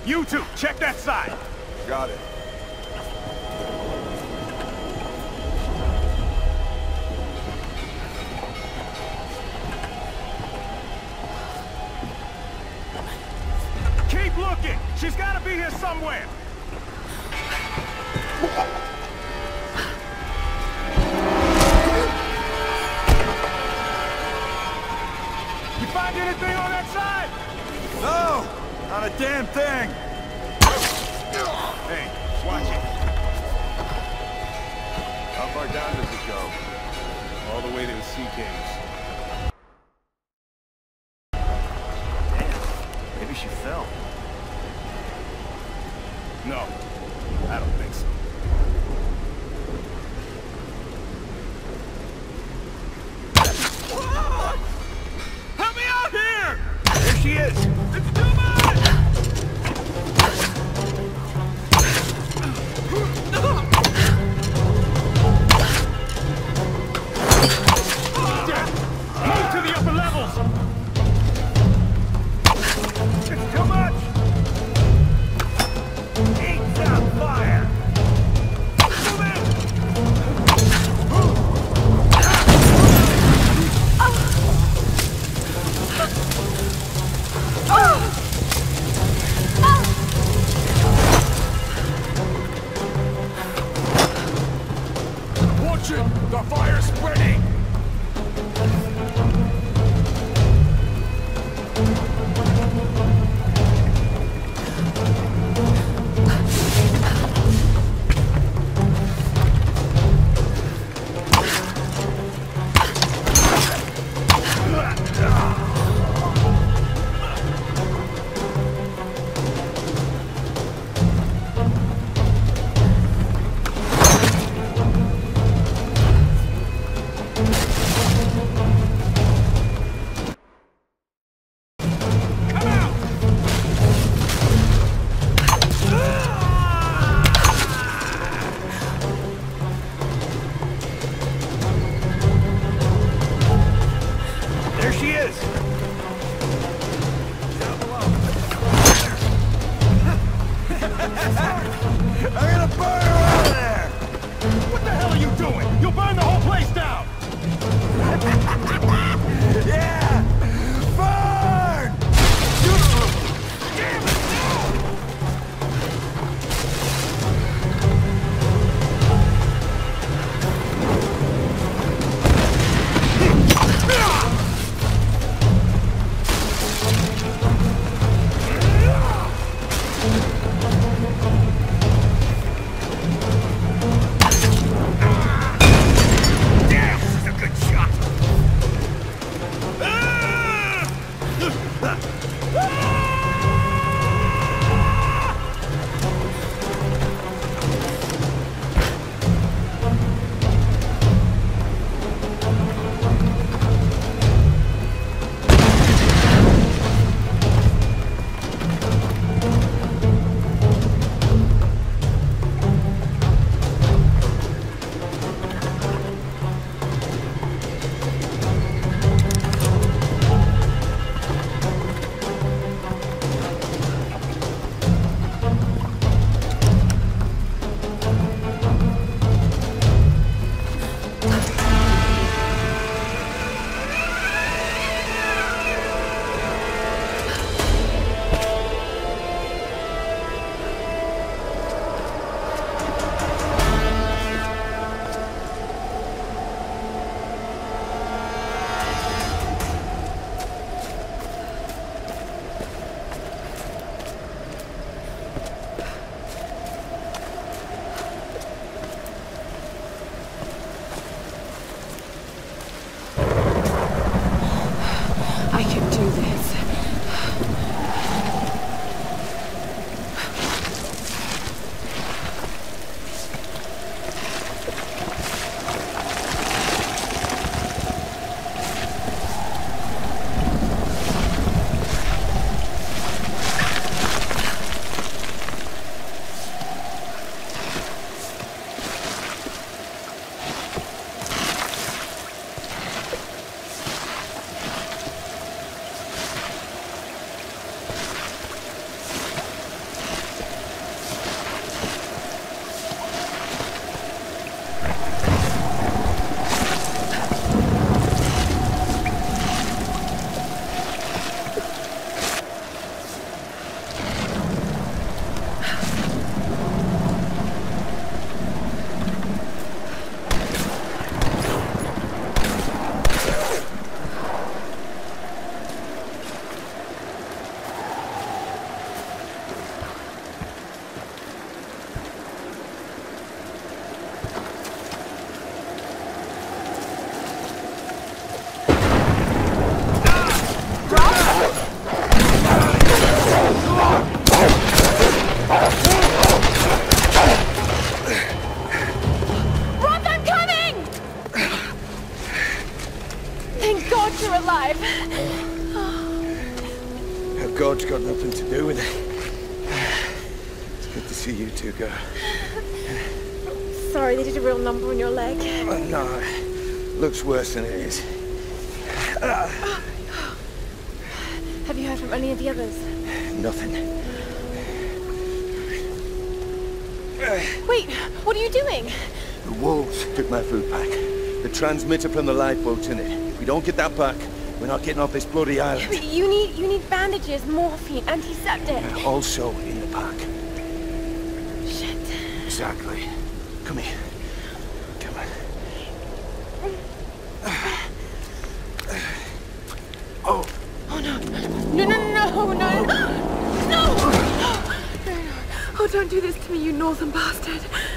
You two, check that side. Got it. Keep looking. She's got to be here somewhere. You find anything on that side? No! Not a damn thing! Hey, watch it. How far down does it go? All the way to the sea caves. Damn, maybe she fell. No, I don't think so. Help me out here! There she is! It's too much! Move to the upper levels! It's too much! Eat that fire! Move in! Watch it! The fire's spreading! Lord's got nothing to do with it. It's good to see you two go. Sorry, they did a real number on your leg. No, looks worse than it is. Have you heard from any of the others? Nothing. Wait, what are you doing? The wolves took my food pack. The transmitter from the lifeboat's in it. If we don't get that back, we're not getting off this bloody island. But you need bandages, morphine, antiseptic. Also in the pack. Shit. Exactly. Come here. Come on. Oh. Oh no. No. Oh, don't do this to me, you northern bastard.